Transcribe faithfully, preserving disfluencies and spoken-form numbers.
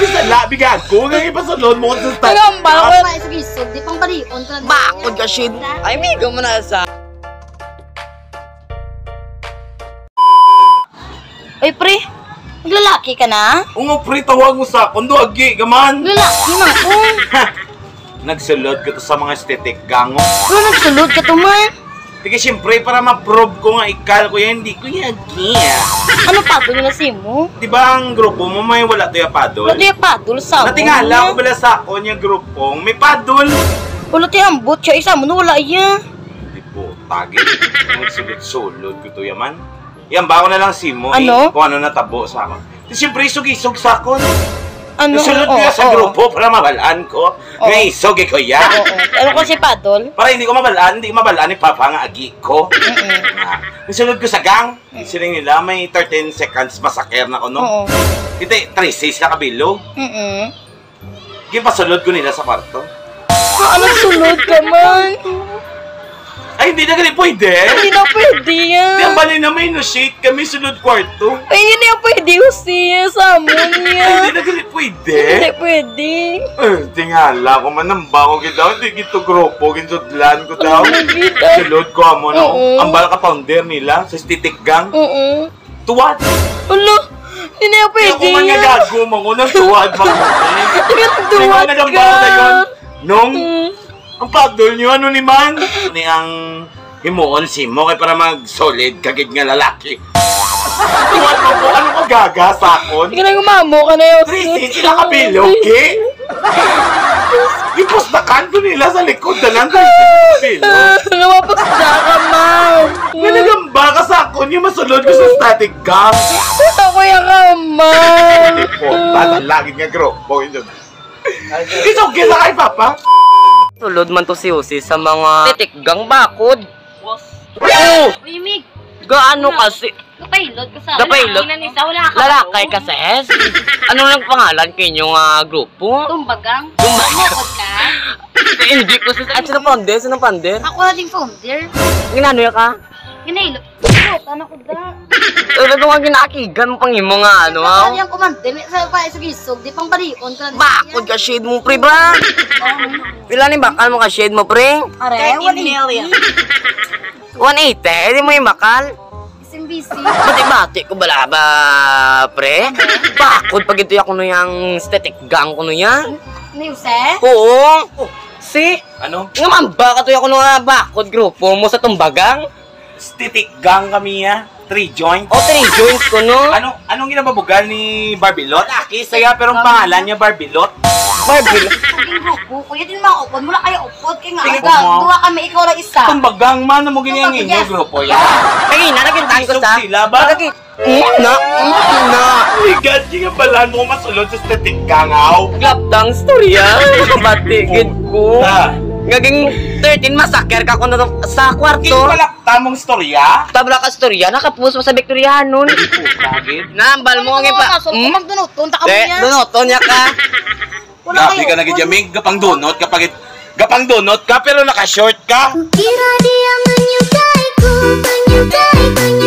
Bisa lah, bigago. Ngayon ipasunod mo sa start. Nagamba ko. Ay, sige, so, di pang barion ka na. Bakod ka, shit. Ay, migo mo na sa... Oy, pre. Maglalaki ka na? Ungo, pre, tawag mo sa kondo, agi, gaman. Lalaki na ako. Nagsulod ka to sa mga estetik gango. Ano nagsulod ka to, man? Sige, siyempre, para ma-prove ko nga ikal ko yan, hindi ko yan agi. Ano pa ito na mo? Di ba ang grupo mo may wala to yung padol? Wala yung padol sa ako. Natingala ko pala sa ako yung grupong may padol. Wala yung ambot siya isa mo na wala yan. Di po, tagi. Nagsulod-sulod ko to yaman. Yan ba ako na lang simo Ano? eh, kung ano natabo sa ako. Di siyempre, isog-isog sa ako. Ano? Nasulod ko Oo, sa oo. grupo para mabalaan ko. Oo. Nga isog eh ko yan. Oo, oo. Ano ko si padol? Para hindi ko mabalaan, hindi ko mabalaan ni Papa nga agi ko. Mm-mm. Ah, nasunod ko sa gang. Siling nila, may thirteen seconds masaker na ko, no? Oo. Kita, three says na kabilog. Mm-mm. Kaya pasunod ko nila sa kwarto. Ano sunod ka man? Ay, hindi na ganun pwede. Hindi na pwede yan. Di ang bali na may no-shake kami sunod kwarto. Ay, hindi na pwede usiya sa amon Ay, niya. hindi na ganun pwede. Hindi pwede. Eh, tingala ko man ang bango ko daw. Hindi gito grupo, ginsudlan ko daw. Ano gito? Sulod ko amo na. Oo. Ang bala ka founder nila sa Stitik Gang. Oo. Tuwad. Ano? Hindi na Kaya pwede kung man nga yan. gago mo ko ng tuwad mga Tuwad Ikaw ka. na yun. Nung, Mm. ang pagdol nyo, ano ni man? Ni ang himuon si mo kay para mag-solid kagid nga lalaki. Tuwad mo ko, ano ka gaga sa akon? Hindi ka na gumamo ka na yun. Trisi, sila kabilog, ki? Yung pustakan ko nila sa likod na lang tayo kabilog. Namapagda ka, man. Nalagamba ka sa akon yung masunod ko sa static gang. Ako yung ka, man. Hindi po, tatalagin nga grupo. It's okay na kay Papa. Sulod man to si Usi sa mga titikgang bakod. Oh! Uy, Mig. Gaano kasi? Kapailot ka sa... Kapailot? Wala ka. Lalakay ka sa S? Ano lang pangalan kinyong uh, grupo? Tumbagang. Tumbagang. Tumbagang ka. Eh, hindi ko sa... At sino pander? Sino pander? Ako na din founder. Ginano ya ka? Ginailot. Ilot, ano ko da? Ano ito nga ginakigan mo pang imo nga ano ha? Ano yung kumante? Sa pa isog-isog. Di pang barion ka na. Bakod ka shade mo pre ba? Pila ni bakal mo ka shade mo pre? Are, one million. one eighty? Hindi mo yung bakal? Isang busy. Bati-bati ko bala ba pre? Bakod pag ito ako no yung static gang ko no yan? Niyuse? Oo. Si? Ano? Nga man ba katoy ako no nga bakod grupo mo sa tumbagang? Stitik gang kami ya. Three joint. O three joints ko no? Ano anong ginababugan ni Barbilot? Aki saya pero ang pangalan niya Barbilot. Barbie. Ang grupo. Kuya din mga upod. Mula kayo upod. Kaya nga. Tingin Aga, mo. duwa kami. Ikaw lang isa. Tumbagang man mo gini ang Tumbagang, inyo yes. grupo ya. Ay, nanagintaan ko Isog sa. sila ba? Nagagit. Mm, na. Mm, na. Oh my God, yung balaan mo masulod sa stitik gangaw. Glaptang storya. Batigid ko. Ah. Gaging thirteen masaker ka ko na to- sa Kung kwarto. pala tamong storya. Tabla ka storya, nakapuso sa Victorianon. Kagid. Nambal mo nga pa. So, kung magdunot-tun, taka mo De, niya. donoton niya ka. Wala Grabe kayo ka na upod. gijamig, gapang donut kapag gapang donut ka pero naka-short ka. Kira dia menyukaiku, menyukaiku,